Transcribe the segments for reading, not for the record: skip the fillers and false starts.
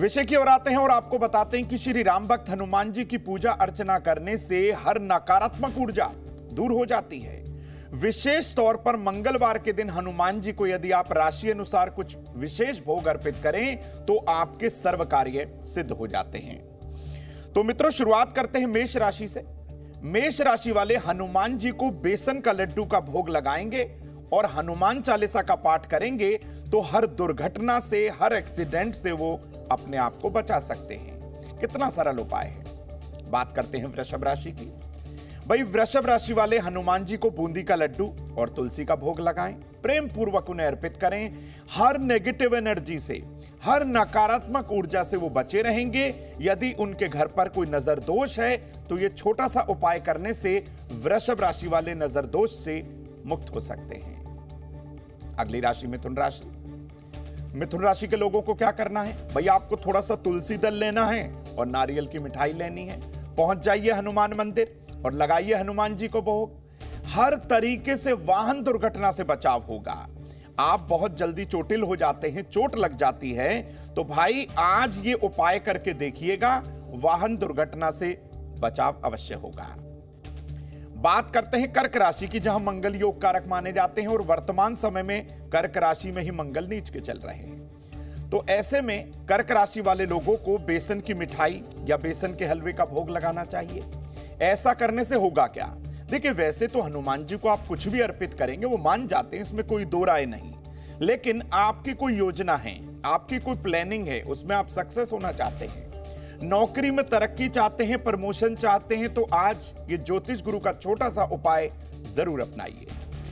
विषय की ओर आते हैं और आपको बताते हैं कि श्री राम भक्त हनुमान जी की पूजा अर्चना करने से हर नकारात्मक ऊर्जा दूर हो जाती है। विशेष तौर पर मंगलवार के दिन हनुमान जी को यदि आप राशि अनुसार कुछ विशेष भोग अर्पित करें तो आपके सर्व कार्य सिद्ध हो जाते हैं। तो मित्रों, शुरुआत करते हैं मेष राशि से। मेष राशि वाले हनुमान जी को बेसन का लड्डू का भोग लगाएंगे और हनुमान चालीसा का पाठ करेंगे तो हर दुर्घटना से, हर एक्सीडेंट से वो अपने आप को बचा सकते हैं। कितना सरल उपाय है। बात करते हैं वृषभ राशि की। भाई, वृषभ राशि वाले हनुमान जी को बूंदी का लड्डू और तुलसी का भोग लगाएं, प्रेम पूर्वक उन्हें अर्पित करें। हर नेगेटिव एनर्जी से, हर नकारात्मक ऊर्जा से वो बचे रहेंगे। यदि उनके घर पर कोई नजर दोष है तो ये छोटा सा उपाय करने से वृषभ राशि वाले नजर दोष से मुक्त हो सकते हैं। अगली राशि मिथुन राशि। मिथुन राशि के लोगों को क्या करना है? भैया, आपको थोड़ा सा तुलसी दल लेना है और नारियल की मिठाई लेनी है। पहुंच जाइए हनुमान मंदिर और लगाइए हनुमान जी को भोग। हर तरीके से वाहन दुर्घटना से बचाव होगा। आप बहुत जल्दी चोटिल हो जाते हैं, चोट लग जाती है, तो भाई आज ये उपाय करके देखिएगा, वाहन दुर्घटना से बचाव अवश्य होगा। बात करते हैं कर्क राशि की, जहां मंगल योग कारक माने जाते हैं और वर्तमान समय में कर्क राशि में ही मंगल नीच के चल रहे हैं। तो ऐसे में कर्क राशि वाले लोगों को बेसन की मिठाई या बेसन के हलवे का भोग लगाना चाहिए। ऐसा करने से होगा क्या? देखिए, वैसे तो हनुमान जी को आप कुछ भी अर्पित करेंगे वो मान जाते हैं, इसमें कोई दो राय नहीं। लेकिन आपकी कोई योजना है, आपकी कोई प्लानिंग है, उसमें आप सक्सेस होना चाहते हैं, नौकरी में तरक्की चाहते हैं, प्रमोशन चाहते हैं, तो आज ये ज्योतिष गुरु का छोटा सा उपाय जरूर अपनाइए।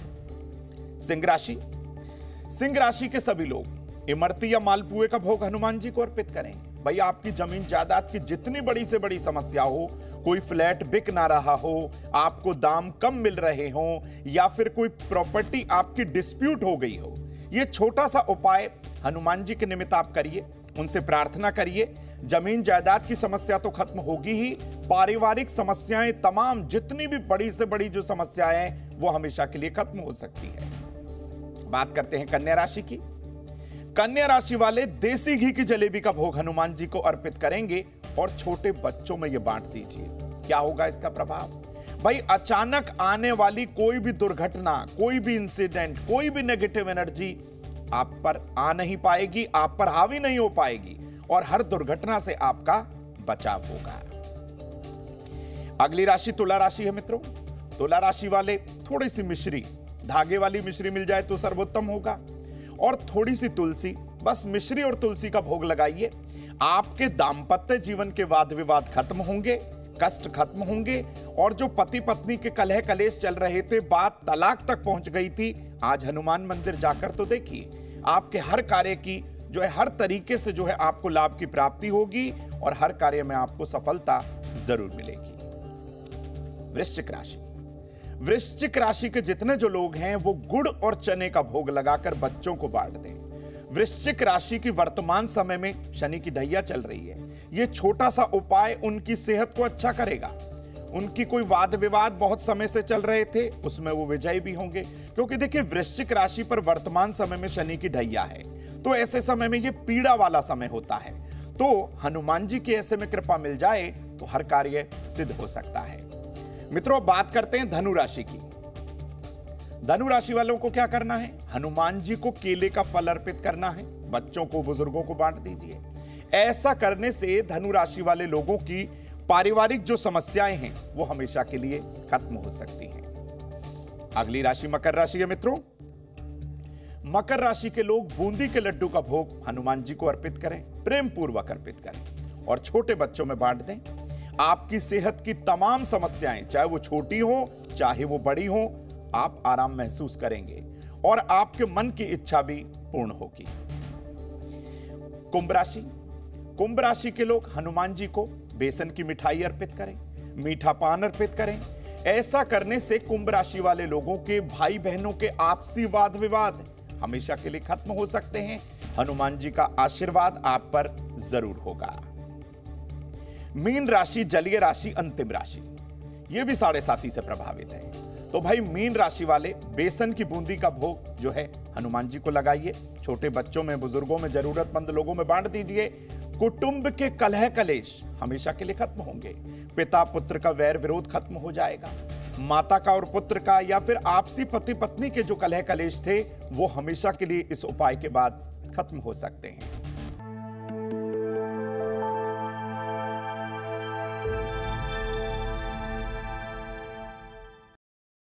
सिंह राशि। सिंह राशि के सभी लोग इमरती या मालपुए का भोग हनुमान जी को अर्पित करें। भाई, आपकी जमीन जायदाद की जितनी बड़ी से बड़ी समस्या हो, कोई फ्लैट बिक ना रहा हो, आपको दाम कम मिल रहे हो, या फिर कोई प्रॉपर्टी आपकी डिस्प्यूट हो गई हो, ये छोटा सा उपाय हनुमान जी के निमित्त आप करिए, उनसे प्रार्थना करिए। जमीन जायदाद की समस्या तो खत्म होगी ही, पारिवारिक समस्याएं, तमाम जितनी भी बड़ी से बड़ी जो समस्याएं हैं वो हमेशा के लिए खत्म हो सकती है। बात करते हैं कन्या राशि की। कन्या राशि वाले देसी घी की जलेबी का भोग हनुमान जी को अर्पित करेंगे और छोटे बच्चों में यह बांट दीजिए। क्या होगा इसका प्रभाव? भाई, अचानक आने वाली कोई भी दुर्घटना, कोई भी इंसिडेंट, कोई भी नेगेटिव एनर्जी आप पर आ नहीं पाएगी, आप पर हावी नहीं हो पाएगी और हर दुर्घटना से आपका बचाव होगा। अगली राशि तुला राशि है मित्रों। तुला राशि वाले थोड़ी सी मिश्री, धागे वाली मिश्री मिल जाए तो सर्वोत्तम होगा, और थोड़ी सी तुलसी, बस मिश्री और तुलसी का भोग लगाइए। आपके दाम्पत्य जीवन के वाद विवाद खत्म होंगे, कष्ट खत्म होंगे, और जो पति पत्नी के कलह कलेश चल रहे थे, बात तलाक तक पहुंच गई थी, आज हनुमान मंदिर जाकर तो देखिए, आपके हर कार्य की जो है, हर तरीके से जो है आपको लाभ की प्राप्ति होगी और हर कार्य में आपको सफलता जरूर मिलेगी। वृश्चिक राशि। वृश्चिक राशि के जितने जो लोग हैं वो गुड़ और चने का भोग लगाकर बच्चों को बांट दें। वृश्चिक राशि की वर्तमान समय में शनि की ढैया चल रही है। यह छोटा सा उपाय उनकी सेहत को अच्छा करेगा। उनकी कोई वाद विवाद बहुत समय से चल रहे थे, उसमें वो विजयी भी होंगे, क्योंकि देखिए वृश्चिक राशि पर वर्तमान समय में शनि की ढैया है, तो ऐसे समय में ये पीड़ा वाला समय होता है। तो हनुमान जी की ऐसे में कृपा मिल जाए तो हर कार्य सिद्ध हो सकता है। मित्रों, बात करते हैं धनु राशि की। धनु राशि वालों को क्या करना है? हनुमान जी को केले का फल अर्पित करना है, बच्चों को, बुजुर्गों को बांट दीजिए। ऐसा करने से धनु राशि वाले लोगों की पारिवारिक जो समस्याएं हैं वो हमेशा के लिए खत्म हो सकती हैं। अगली राशि मकर राशि है मित्रों। मकर राशि के लोग बूंदी के लड्डू का भोग हनुमान जी को अर्पित करें, प्रेम पूर्वक अर्पित करें और छोटे बच्चों में बांट दें। आपकी सेहत की तमाम समस्याएं, चाहे वो छोटी हो चाहे वो बड़ी हो, आप आराम महसूस करेंगे और आपके मन की इच्छा भी पूर्ण होगी। कुंभ राशि। कुंभ राशि के लोग हनुमान जी को बेसन की मिठाई अर्पित करें, मीठा पान अर्पित करें। ऐसा करने से कुंभ राशि वाले लोगों के भाई बहनों के आपसी वाद विवाद हमेशा के लिए खत्म हो सकते हैं। हनुमान जी का आशीर्वाद आप पर जरूर होगा। मीन राशि जलीय राशि, अंतिम राशि, यह भी 7.5 से प्रभावित है। तो भाई मीन राशि वाले बेसन की बूंदी का भोग जो है हनुमान जी को लगाइए, छोटे बच्चों में, बुजुर्गों में, जरूरतमंद लोगों में बांट दीजिए। कुटुंब के कलह कलेश हमेशा के लिए खत्म होंगे। पिता पुत्र का वैर विरोध खत्म हो जाएगा। माता का और पुत्र का या फिर आपसी पति पत्नी के जो कलह कलेश थे वो हमेशा के लिए इस उपाय के बाद खत्म हो सकते हैं।